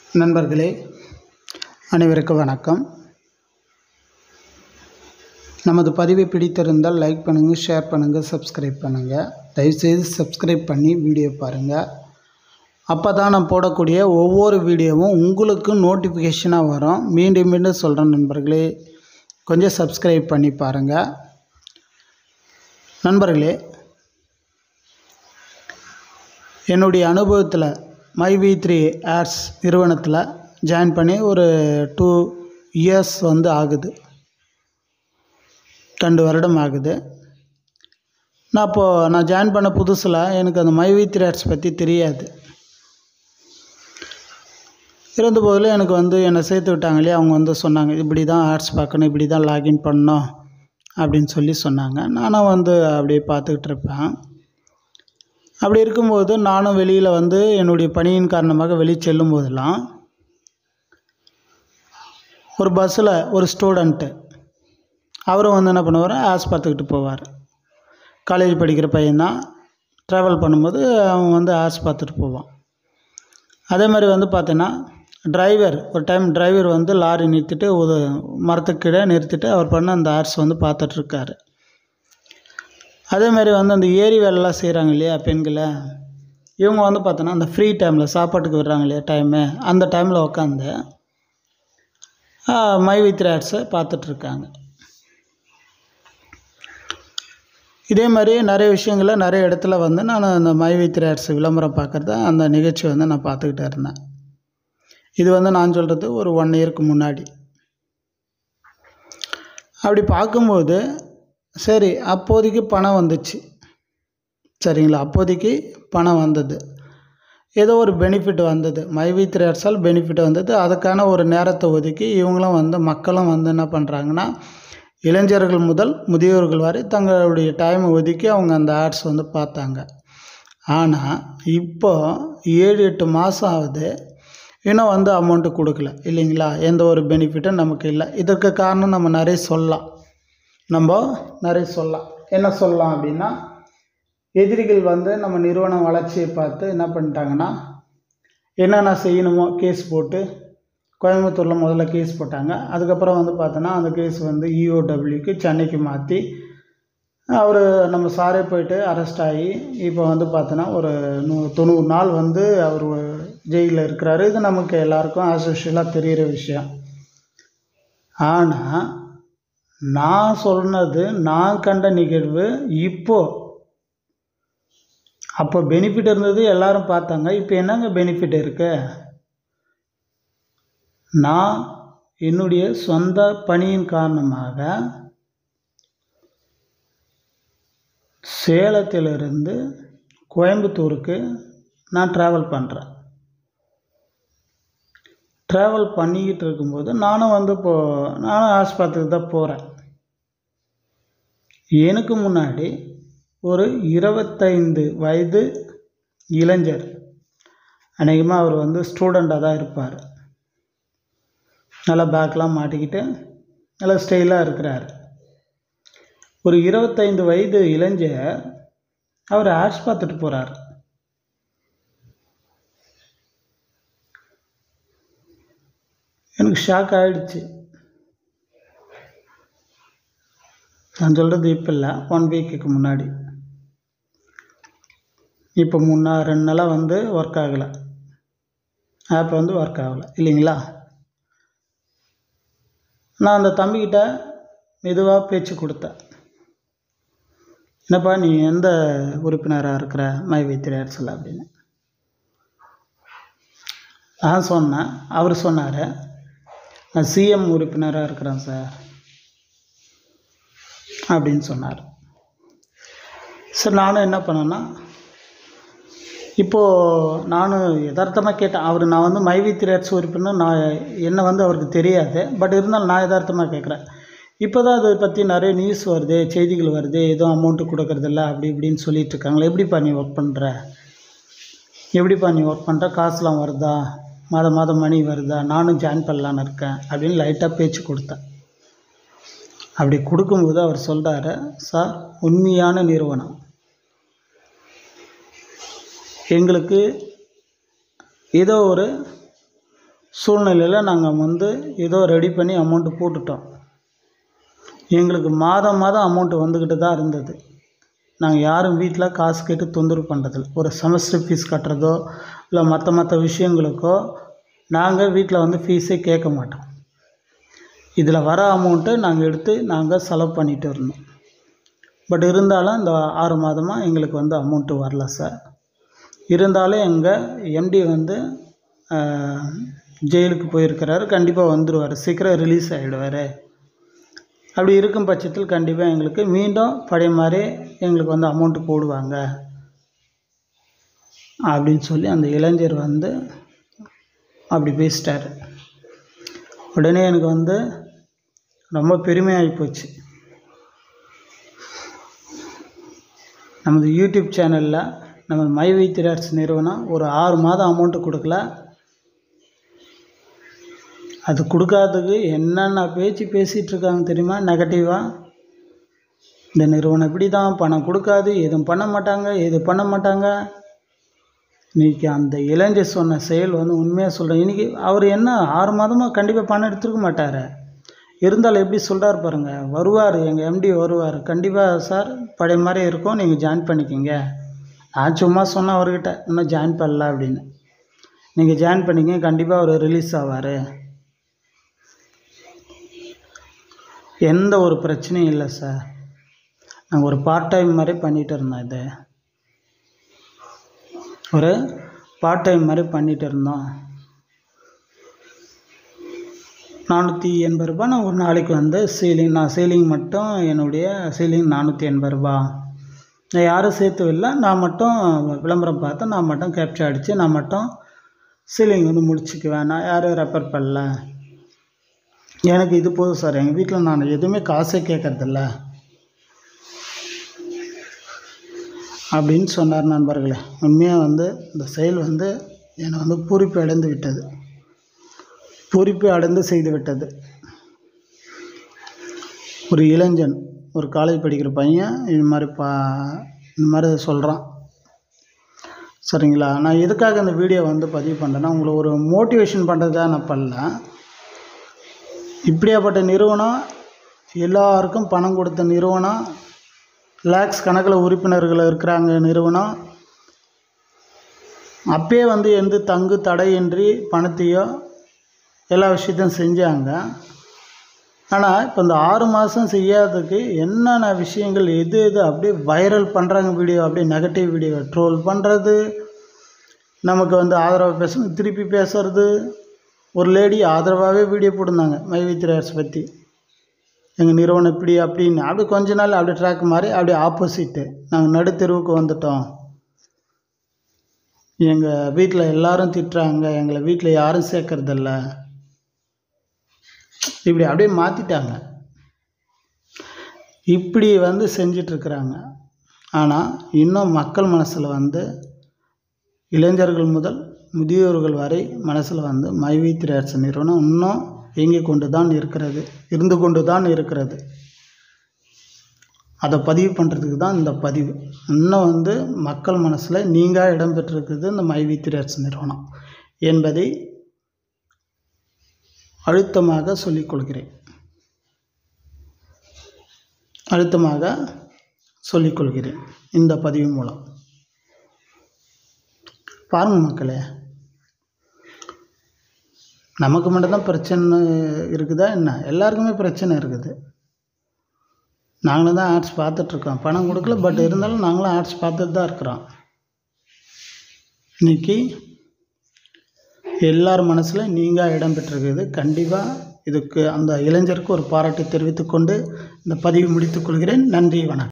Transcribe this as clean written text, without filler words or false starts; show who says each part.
Speaker 1: நண்பர்களே அனைவருக்கும் வணக்கம். நமது பதிவை பிடித்திருந்தால் லைக் பண்ணுங்கள், ஷேர் பண்ணுங்கள், சப்ஸ்கிரைப் பண்ணுங்கள். தயவுசெய்து சப்ஸ்கிரைப் பண்ணி வீடியோ பாருங்கள். அப்போ தான் நான் போடக்கூடிய ஒவ்வொரு வீடியோவும் உங்களுக்கு நோட்டிஃபிகேஷனாக வரும். மீண்டும் மீண்டும் சொல்கிறேன் நண்பர்களே, கொஞ்சம் சப்ஸ்கிரைப் பண்ணி பாருங்கள். நண்பர்களே, என்னுடைய அனுபவத்தில் myV3 Ads நிறுவனத்தில் ஜாயின் பண்ணி ஒரு 2 years ஆகுது, 2 வருடம் ஆகுது. நான் ஜாயின் பண்ண புதுசில் எனக்கு அந்த myV3 Ads பற்றி தெரியாது. இருந்தபோதில் எனக்கு என்னை சேர்த்து விட்டாங்க இல்லையா, அவங்க சொன்னாங்க இப்படி தான் ஆட்ஸ் பார்க்கணும், இப்படி தான் லாகின் பண்ணணும் அப்படின்னு சொன்னாங்க. நானும் அப்படியே பார்த்துக்கிட்டு இருப்பேன். அப்படி இருக்கும்போது நானும் வெளியில் என்னுடைய பணியின் காரணமாக வெளியே செல்லும் போதெல்லாம் ஒரு பஸ்ஸில் ஒரு ஸ்டூடெண்ட்டு அவரும் என்ன பண்ணுவார், ஆட்ஸ் பார்த்துக்கிட்டு போவார். காலேஜ் படிக்கிற பையன்தான். ட்ராவல் பண்ணும்போது அவன் ஆட்ஸ் பார்த்துட்டு போவான். அதே மாதிரி பார்த்தீங்கன்னா ஒரு டைம் டிரைவர் லாரி நிறுத்திட்டு ஒரு மரத்துக்கிட்ட நிறுத்திட்டு அவர் பண்ண அந்த ஆட்ஸ் பார்த்துட்ருக்காரு. அதேமாதிரி அந்த ஏரி வேலைலாம் செய்கிறாங்க இல்லையா பெண்களை, இவங்க பார்த்தோன்னா அந்த ஃப்ரீ டைமில் சாப்பாட்டுக்கு விடுறாங்க இல்லையா டைமு, அந்த டைமில் உட்காந்து myV3 Adsஸை பார்த்துட்ருக்காங்க. இதே மாதிரி நிறைய விஷயங்களை நிறைய இடத்துல நான் அந்த myV3 Ads விளம்பரம் பார்க்குறத அந்த நிகழ்ச்சி நான் பார்த்துக்கிட்டே இருந்தேன். இது நான் சொல்கிறது ஒரு 1 yearக்கு முன்னாடி. அப்படி பார்க்கும்போது சரி, அப்போதைக்கு பணம் வந்துச்சு, சரிங்களா, அப்போதைக்கு பணம் வந்தது, ஏதோ ஒரு பெனிஃபிட் வந்தது, myV3 Adsஸால் பெனிஃபிட் வந்தது. அதுக்கான ஒரு நேரத்தை ஒதுக்கி இவங்களும் மக்களும் என்ன பண்ணுறாங்கன்னா, இளைஞர்கள் முதல் முதியோர்கள் வரை தங்களுடைய டைமை ஒதுக்கி அவங்க அந்த ஆட்ஸ் பார்த்தாங்க. ஆனால் இப்போ 7-8 மாதம் ஆகுது, இன்னும் அமௌண்ட்டு கொடுக்கல இல்லைங்களா, எந்த ஒரு பெனிஃபிட்டும் நமக்கு இல்லை. இதற்கு காரணம் நம்ம நிறைய சொல்லலாம். என்ன சொல்லலாம் அப்படின்னா, எதிரிகள் நம்ம நிறுவனம் வளர்ச்சியை பார்த்து என்ன பண்ணிட்டாங்கன்னா, என்னென்ன செய்யணுமோ கேஸ் போட்டு கோயம்புத்தூரில் முதல்ல கேஸ் போட்டாங்க. அதுக்கப்புறம் பார்த்தோன்னா அந்த கேஸ் EOWக்கு சென்னைக்கு மாற்றி அவர் நம்ம சாரே போயிட்டு அரெஸ்ட் ஆகி இப்போ பார்த்தோன்னா ஒரு 90 நாள் அவர் ஜெயிலில் இருக்கிறாரு. இது நமக்கு எல்லாருக்கும் ஆசோஷியலாக தெரிகிற விஷயம். ஆனால் நான் சொன்னது, நான் கண்ட நிகழ்வு அப்போ பெனிஃபிட் இருந்தது, எல்லாரும் பார்த்தாங்க. இப்போ என்னங்க பெனிஃபிட் இருக்கு? நான் என்னுடைய சொந்த பணியின் காரணமாக சேலத்திலிருந்து கோயம்புத்தூருக்கு நான் ட்ராவல் பண்ணுறேன். ட்ராவல் பண்ணிக்கிட்டு இருக்கும்போது நானும் நானும் ஆஸ்பத்திரிக்கு தான் போகிறேன். எனக்கு முன்னாடி ஒரு 25 வயது இளைஞர், அநேகமாக அவர் ஸ்டூடெண்ட்டாக தான் இருப்பார், நல்லா பேக்கெலாம் மாட்டிக்கிட்டு நல்லா ஸ்டைலாக இருக்கிறார். ஒரு 25 வயது இளைஞர் அவர் ஆட்ஸ் பார்த்துட்டு போகிறார். எனக்கு ஷாக் ஆகிடுச்சு. நான் சொல்கிறது இப்போ இல்லை, 1 வீக்குக்கு முன்னாடி. இப்போ 2 நாளாக ஒர்க் ஆகலை, ஆப் ஒர்க் ஆகலை இல்லைங்களா. நான் அந்த தம்பிக்கிட்ட மெதுவாக பேச்சு கொடுத்தேன். என்னப்பா நீ எந்த உறுப்பினராக இருக்கிற myV3 Adsஸில் அப்படின்னு நான் சொன்னேன். அவர் சொன்னார், நான் CM உறுப்பினராக இருக்கிறேன் சார் அப்படின்னு சொன்னார். சரி, நானும் என்ன பண்ணேன்னா, இப்போது நானும் யதார்த்தமாக கேட்டேன். நான் myV3 Ads உறுப்பினர், நான் என்ன அவருக்கு தெரியாது. பட் இருந்தாலும் நான் யதார்த்தமாக கேட்குறேன். இப்போ தான் அதை பற்றி நிறைய நியூஸ் வருது, செய்திகள் வருது, எதுவும் அமௌண்ட்டு கொடுக்கறதில்ல அப்படி இப்படின்னு சொல்லிட்டு இருக்காங்களே, எப்படிப்பா நீ ஒர்க் பண்ணுற, காசுலாம் வருதா, மாதம் மணி வருதா, நானும் ஜாயின் பண்ணலான்னு இருக்கேன் அப்படின்னு லைட்டாக பேச்சு கொடுத்தேன். அப்படி கொடுக்கும்போது அவர் சொல்கிறாரு, சார், உண்மையான நிறுவனம் எங்களுக்கு ஏதோ ஒரு சூழ்நிலையில் நாங்கள் வந்து ஏதோ ரெடி பண்ணி அமௌண்ட்டு போட்டுட்டோம். எங்களுக்கு மாதம் மாதம் அமௌண்ட்டு வந்துக்கிட்டு தான் இருந்தது. நாங்கள் யாரும் வீட்டில் காசு கேட்டு தொந்தரவு பண்ணுறதில்ல. ஒரு செமஸ்டர் ஃபீஸ் கட்டுறதோ இல்லை மற்ற விஷயங்களுக்கோ நாங்கள் வீட்டில் வந்து ஃபீஸே கேட்க மாட்டோம். இதில் வர அமௌண்ட்டை நாங்கள் எடுத்து நாங்கள் செலவு பண்ணிகிட்டு இருந்தோம். பட் இருந்தாலும் இந்த 6 மாதமாக எங்களுக்கு வந்து அமௌண்ட்டு வரல சார். இருந்தாலும் எங்கள் எம்டி வந்து ஜெயிலுக்கு போயிருக்கிறாரு. கண்டிப்பாக வந்துடுவார், சீக்கிரம் ரிலீஸ் ஆகிடுவார். அப்படி இருக்கும் பட்சத்தில் கண்டிப்பாக எங்களுக்கு மீண்டும் பழைய மாதிரி எங்களுக்கு வந்து அமௌண்ட்டு போடுவாங்க அப்படின்னு சொல்லி அந்த இளைஞர் வந்து அப்படி பேசிட்டார். உடனே எனக்கு வந்து ரொம்ப பெருமையாகி போச்சு. நமது யூடியூப் சேனலில் நமது மைவி த்ரீ நிறுவனம் ஒரு 6 மாதம் அமௌண்ட்டு கொடுக்கல. அது கொடுக்காததுக்கு என்னென்ன பேச்சு பேசிகிட்டு இருக்காங்க தெரியுமா? நெகட்டிவாக இந்த நிறுவனம் இப்படி தான், பணம் கொடுக்காது, எதுவும் பண்ண மாட்டாங்க. இன்றைக்கி அந்த இளைஞர் சொன்ன செயல் வந்து உண்மையாக சொல்கிறேன். இன்றைக்கி அவர் என்ன 6 மாதமாக கண்டிப்பாக பணம் எடுத்துருக்க மாட்டார். இருந்தாலும் எப்படி சொல்கிறார் பாருங்கள். வருவார், எங்கள் எம்டி வருவார், கண்டிப்பாக சார் பழைய மாதிரி இருக்கும், நீங்கள் ஜாயின் பண்ணிக்கிங்க. நான் சும்மா சொன்னேன் அவர்கிட்ட, இன்னும் ஜாயின் பண்ணல அப்படின்னு. நீங்கள் ஜாயின் பண்ணிக்கிங்க, கண்டிப்பாக அவர் ரிலீஸ் ஆவார், எந்த ஒரு பிரச்சனையும் இல்லை சார். நாங்கள் ஒரு பார்ட் டைம் மாதிரி பண்ணிகிட்டு இருந்தோம். இது ஒரு பார்ட் டைம் மாதிரி பண்ணிகிட்டு இருந்தோம். 480 ரூபா நான் ஒரு நாளைக்கு வந்து சீலிங் மட்டும் என்னுடைய சீலிங் 480 ரூபா. நான் யாரும் சேர்த்து இல்லை, நான் மட்டும் விளம்பரம் பார்த்து நான் மட்டும் கேப்சர் அடித்து நான் மட்டும் சீலிங் வந்து முடிச்சுக்குவேன். நான் யாரும் ரெஃபர் பண்ணல. எனக்கு இது போதும் சார். எங்கள் வீட்டில் நான் எதுவுமே காசே கேட்கறதில்ல அப்படின்னு சொன்னார். நண்பர்களே, உண்மையாக வந்து இந்த செயல் வந்து என்னை வந்து பூரிப்பு அடைந்து செய்து விட்டது. ஒரு இளைஞன், ஒரு காலேஜ் படிக்கிற பையன் இந்த மாதிரி சொல்கிறான். சரிங்களா? நான் எதுக்காக இந்த வீடியோ வந்து பதிவு பண்ணுறேன்னா, உங்களை ஒரு மோட்டிவேஷன் பண்ணுறதுக்காக நான் பண்ணல. இப்படியாப்பட்ட நிறுவனம், எல்லாருக்கும் பணம் கொடுத்த நிறுவனம், லேக்ஸ் கணக்கில் உறுப்பினர்கள் இருக்கிறாங்க நிறுவனம், அப்பயே வந்து எந்த தங்கு தடையின்றி பணத்தையோ எல்லா விஷயத்தையும் செஞ்சாங்க. ஆனால் இப்போ இந்த 6 மாதம் செய்யாததுக்கு என்னென்ன விஷயங்கள் எது அப்படியே வைரல் பண்ணுறாங்க. வீடியோ அப்படியே நெகட்டிவ் வீடியோ ட்ரோல் பண்ணுறது, நமக்கு வந்து ஆதரவாக பேசுறது, திருப்பி பேசுறது. ஒரு லேடி ஆதரவாகவே வீடியோ போட்டிருந்தாங்க மைவி த்ரீ பற்றி, எங்கள் நிறுவனம் இப்படி அப்படின்னு. அப்படி கொஞ்ச நாள் அப்படி ட்ராக் மாதிரி அப்படியே ஆப்போசிட்டு, நாங்கள் நடுத்தெருவுக்கு வந்துட்டோம், எங்கள் வீட்டில் எல்லோரும் திட்டுறாங்க, எங்களை வீட்டில் யாரும் சேர்க்கறதில்ல, இப்படி அப்படியே மாற்றிட்டாங்க. இப்படி வந்து செஞ்சிட்ருக்குறாங்க. ஆனால் இன்னும் மக்கள் மனசில் வந்து இளைஞர்கள் முதல் முதியோர்கள் வரை மனசில் வந்து மைவி த்ரீ நிறுவனம் இன்னும் இருந்து கொண்டு தான் இருக்கிறது. அதை பதிவு பண்ணுறதுக்கு தான் இந்த பதிவு. இன்னும் வந்து மக்கள் மனசில் நீங்கள் இடம் பெற்றிருக்குது இந்த மைவி த்ரீ நிறுவனம் என்பதை அழுத்தமாக சொல்லிக்கொள்கிறேன் இந்த பதிவு மூலம். பாருங்கள் மக்களே, நமக்கு மட்டும்தான் பிரச்சனை இருக்குதா என்ன? எல்லாருக்குமே பிரச்சனை இருக்குது. நாங்களும் தான் ஆட்ஸ் பார்த்துட்ருக்கோம், பணம் கொடுக்கல, பட் இருந்தாலும் நாங்களும் ஆட்ஸ் பார்த்துட்டு தான் இருக்கிறோம். இன்றைக்கி எல்லார் மனசில் நீங்கள் இடம் பெற்றிருக்குது. கண்டிப்பாக இதுக்கு அந்த இளைஞருக்கு ஒரு பாராட்டு தெரிவித்துக்கொண்டு இந்த பதிவு முடித்துக்கொள்கிறேன். நன்றி, வணக்கம்.